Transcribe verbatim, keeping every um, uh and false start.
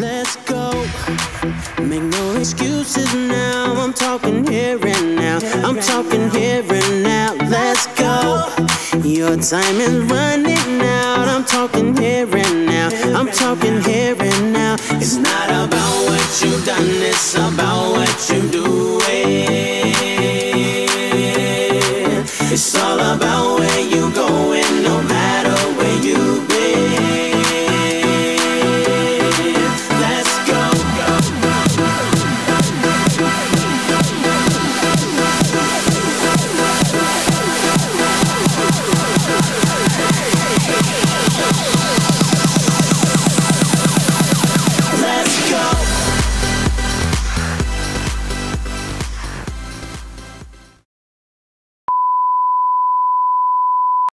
let's go. Make no excuses now, I'm talking here and now. I'm talking here and now, let's go. Your time is running out, I'm talking here and now. I'm talking here and now. It's not about what you've done, it's about what you're doing. It's all about where you're going, no matter